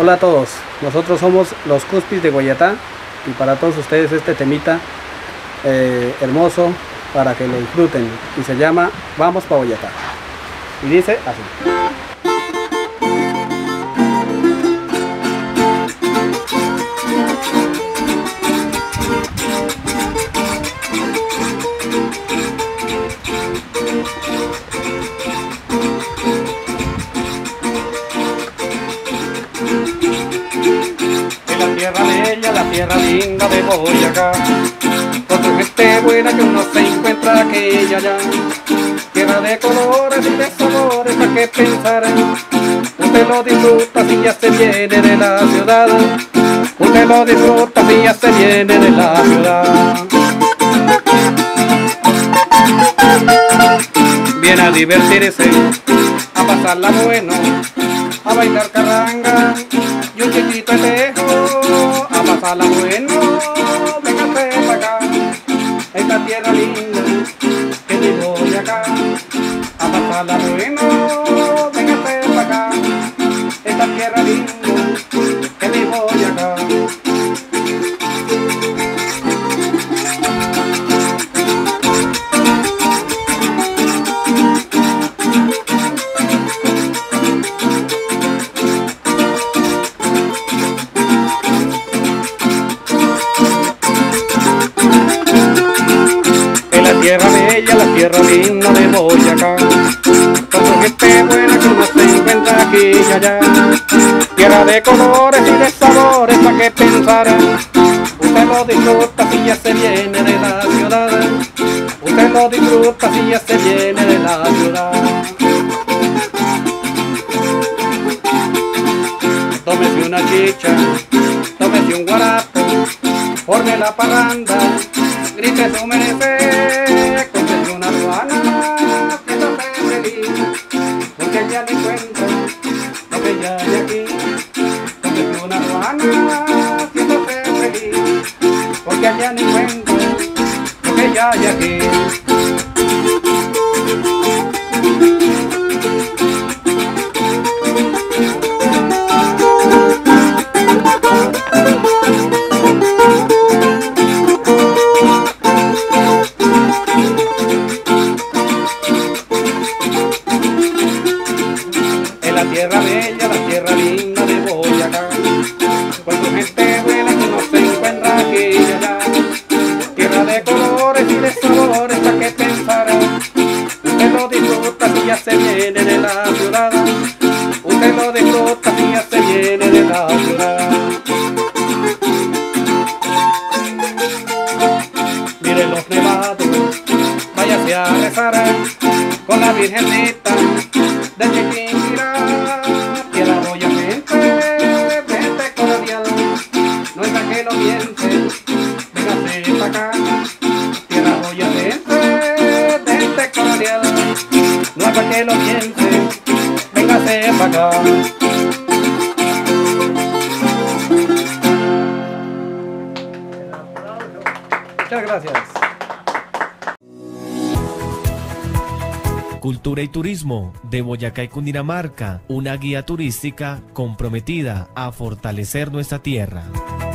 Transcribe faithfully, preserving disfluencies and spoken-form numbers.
Hola a todos, nosotros somos los Cuspis de Guayatá y para todos ustedes este temita eh, hermoso para que lo disfruten y se llama Vamos pa' Boyacá y dice así. La tierra bella, la tierra linda de Boyacá, con su gente buena que uno se encuentra aquella allá. Tierra de colores y de sabores, para que pensar, usted lo disfruta si ya se viene de la ciudad. Usted lo disfruta si ya se viene de la ciudad. Viene a divertirse, a pasarla bueno, a bailar carranga y un chiquito espejo, a pasarla bueno, véngase para acá, esta tierra linda que me voy acá, a pasarla bueno, véngase para acá, esta tierra linda que me voy acá. Tierra bella, la tierra linda de Boyacá, con su gente buena que uno se encuentra aquí y allá. Tierra de colores y de sabores, para que pensar, usted lo disfruta si ya se viene de la ciudad. Usted lo disfruta si ya se viene de la ciudad. Tómese una chicha, tómese un guarapo, forme la parranda, grite su merced, cómprese una ruana, siéntase feliz, porque ya le cuento lo que ya hay aquí. Cómprese una ruana, siéntase feliz, porque ya le cuento lo que ya hay aquí. La tierra bella, la tierra linda de Boyacá, con su gente buena que uno se encuentra aquí y allá. Tierra de colores y de sabores, para que pensar, usted lo disfruta si ya se viene de la ciudad. Usted lo disfruta si ya se viene de la ciudad. Mire los nevados, váyase a rezar con la Virgencita de Chiquinquirá. Tierra boyacense, gente cordial, no es que lo piense, véngase pa' acá. Tierra boyacense, gente cordial, no es que lo piense, véngase pa' acá. Muchas gracias. Cultura y turismo de Boyacá y Cundinamarca, una guía turística comprometida a fortalecer nuestra tierra.